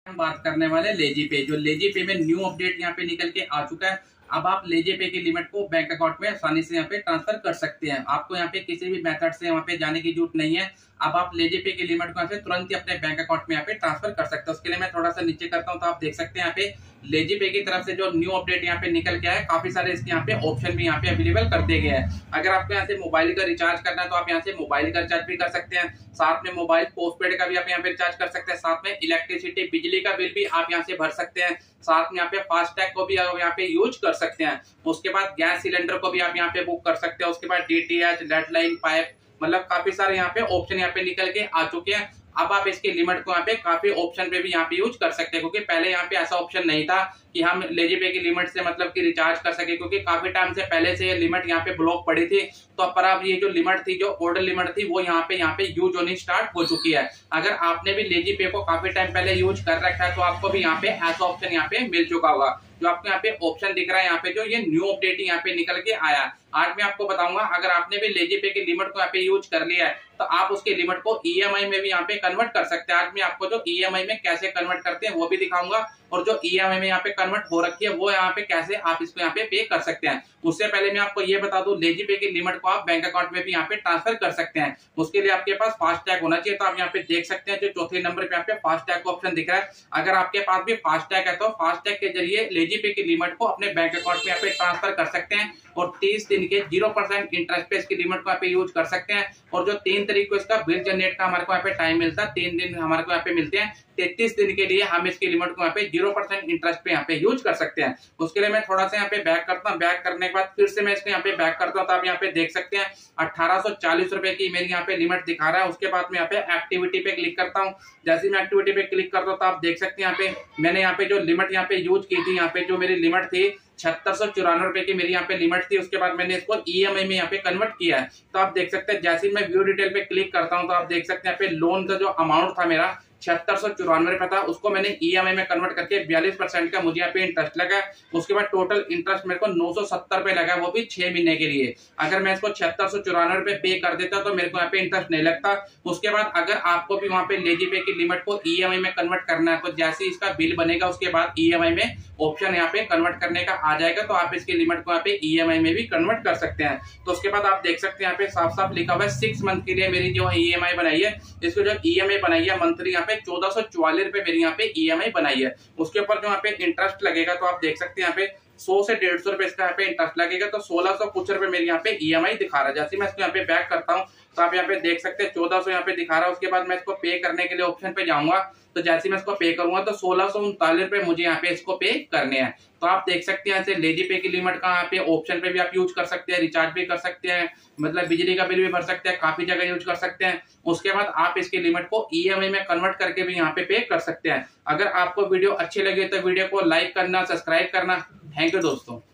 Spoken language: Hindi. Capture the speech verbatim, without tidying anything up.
हम बात करने वाले लेजी पे। जो लेजी पे में न्यू अपडेट यहाँ पे निकल के आ चुका है। अब आप लेजी पे की लिमिट को बैंक अकाउंट में आसानी से यहाँ पे ट्रांसफर कर सकते हैं। आपको यहाँ पे किसी भी मेथड से यहाँ पे जाने की जरूरत नहीं है। अब आप लेजी पे की लिमिट को यहाँ से तुरंत ही अपने बैंक अकाउंट में यहाँ पे ट्रांसफर कर सकते हैं। उसके लिए मैं थोड़ा सा नीचे करता हूँ तो आप देख सकते हैं यहाँ पे लेजी पे की तरफ से जो न्यू अपडेट यहाँ पे निकल के आया है, काफी सारे इसके यहाँ पे ऑप्शन भी यहाँ पे अवेलेबल कर दिए गए हैं। अगर आपको यहाँ से मोबाइल का रिचार्ज करना है तो आप यहाँ से मोबाइल का रिचार्ज भी कर सकते हैं, साथ में मोबाइल पोस्टपेड का भी आप यहाँ पे रिचार्ज कर सकते हैं, साथ में इलेक्ट्रिसिटी बिजली का बिल भी आप यहाँ से भर सकते हैं, साथ में यहाँ पे फास्टैग को भी आप यहाँ पे यूज कर सकते हैं। उसके बाद गैस सिलेंडर को भी आप यहाँ पे बुक कर सकते हैं। उसके बाद डीटीएच, लेडलाइन, पाइप, मतलब काफी सारे यहाँ पे ऑप्शन यहाँ पे निकल के आ चुके हैं। अब आप इसकी लिमिट को यहाँ पे काफी ऑप्शन पे भी यहाँ पे यूज कर सकते हैं, क्योंकि पहले यहाँ पे ऐसा ऑप्शन नहीं था कि हम लेजी पे की लिमिट से मतलब कि रिचार्ज कर सके, क्योंकि काफी टाइम से पहले से ये लिमिट यहाँ पे ब्लॉक पड़ी थी। तो पर अब ये जो लिमिट थी, जो ओल्ड लिमिट थी, वो यहाँ पे यहाँ पे यूज होनी स्टार्ट हो चुकी है। अगर आपने भी लेजी पे को काफी टाइम पहले यूज कर रखा है तो आपको भी यहाँ पे ऐसा ऑप्शन यहाँ पे मिल चुका होगा। जो आपको यहाँ पे ऑप्शन दिख रहा है यहाँ पे जो ये न्यू अपडेट यहाँ पे निकल के आया। आज मैं आपको बताऊंगा, अगर आपने भी लेजी पे की लिमिट को यहाँ पे यूज कर लिया है तो आप उसकी लिमिट को ईएमआई में भी यहाँ पे कन्वर्ट कर सकते हैं। आज मैं आपको जो ईएमआई में कैसे कन्वर्ट करते हैं वो भी दिखाऊंगा, और जो ईएमआई में यहाँ पे कन्वर्ट हो रखी है वो यहाँ पे कैसे आप इसको यहाँ पे पे कर सकते हैं। उससे पहले मैं आपको ये बता दूं, लेजी पे की लिमिट को आप बैंक अकाउंट में भी यहाँ पे ट्रांसफर कर सकते हैं। उसके लिए आपके पास फास्टैग होना चाहिए। तो आप यहाँ पे देख सकते हैं जो चौथे नंबर पे यहाँ पे फास्टैग का ऑप्शन दिख रहा है। अगर आपके पास भी फास्टैग है तो फास्टैग के जरिए लेजी पे की लिमिट को अपने बैंक अकाउंट में यहाँ पे ट्रांसफर कर सकते हैं, और तीस दिन के जीरो परसेंट इंटरेस्ट पे इसकी लिमिट को यहाँ पे यूज कर सकते हैं। और जो तीन तारीख को इसका बिल जनरेट का हमारे को यहाँ पे टाइम मिलता है, तीन दिन हमारे को यहाँ पे मिलते हैं। तैतीस दिन के लिए हम इसकी लिमिट को यहाँ पे जीरो परसेंट इंटरेस्ट पे यहाँ पे यूज कर सकते हैं। उसके लिए मैं थोड़ा सा यहाँ पे बैक करता हूँ। बैक करने के बाद फिर से मैं इसको यहाँ पे बैक करता हूँ तो आप यहाँ पे देख सकते हैं अठारह सौ चालीस रुपए की मेरी यहाँ पे लिमिट दिखा रहा है। उसके बाद मैं यहाँ पे एक्टिविटी पे क्लिक करता हूँ। जैसे मैं एक्टिविटी पे क्लिक करता हूँ तो आप देख सकते हैं यहाँ पे मैंने यहाँ पे जो लिमिट यहाँ पे यूज की थी, यहाँ पे जो मेरी लिमिट थी छहत्तर सौ चौरानवे रुपए की मेरी यहाँ पे लिमिट थी। उसके बाद मैंने इसको ईएमआई में यहाँ पे कन्वर्ट किया है। तो आप देख सकते हैं जैसे मैं व्यू डिटेल पे क्लिक करता हूँ तो आप देख सकते हैं यहाँ पे लोन का जो अमाउंट था मेरा छिहत्तर सौ चौरानवे रुपए था, उसको मैंने ईएमआई में कन्वर्ट करके बयालीस परसेंट का मुझे यहाँ पे इंटरेस्ट लगा। उसके बाद टोटल इंटरेस्ट मेरे को नौ सौ सत्तर रुपए लगा, वो भी छह महीने के लिए। अगर मैं इसको छिहत्तर सौ चौरानवे रुपए पे कर देता तो मेरे को यहाँ पे इंटरेस्ट नहीं लगता। उसके बाद अगर आपको भी वहाँ पे लेजी पे की लिमिट को ईएमआई में कन्वर्ट करना है तो जैसे इसका बिल बनेगा उसके बाद ईएमआई में ऑप्शन यहाँ पे कन्वर्ट करने का आ जाएगा, तो आप इसकी लिमिट को यहाँ पे ईएमआई में भी कन्वर्ट कर सकते हैं। तो उसके बाद आप देख सकते हैं यहाँ पे साफ साफ लिखा हुआ है सिक्स मंथ के लिए मेरी जो ईएमआई बनाई है, इसको जो ईएमआई बनाई है मंथली यहाँ पे चौदह सौ चौवालीस रुपए मेरी यहाँ पे ईएमआई बनाई है। उसके ऊपर जो यहाँ पे इंटरेस्ट लगेगा तो आप देख सकते हैं यहाँ पे सौ से डेढ़ सौ रुपए इसका यहाँ पे इंटरेस्ट लगेगा, तो सोलह सौ कुछ रुपए मेरे यहाँ पे ईएमआई दिखा रहा है। जैसे मैं इसको यहाँ पे बैक करता हूँ तो आप यहाँ पे देख सकते हैं चौदह सौ यहाँ पे दिखा रहा है। उसके बाद मैं इसको पे करने के लिए ऑप्शन पे जाऊंगा तो जैसे मैं इसको पे करूंगा तो सोलह सौ उनतालीस रुपए मुझे यहाँ पे इसको पे करने हैं। तो आप देख सकते हैं लेजी पे की लिमिट का यहाँ पे ऑप्शन पे भी आप यूज कर सकते हैं, रिचार्ज भी कर सकते हैं, मतलब बिजली का बिल भी भर सकते हैं, काफी जगह यूज कर सकते हैं। उसके बाद आप इसकी लिमिट को ईएमआई में कन्वर्ट करके भी यहाँ पे पे कर सकते हैं। अगर आपको वीडियो अच्छी लगी तो वीडियो को लाइक करना, सब्सक्राइब करना। थैंक यू दोस्तों।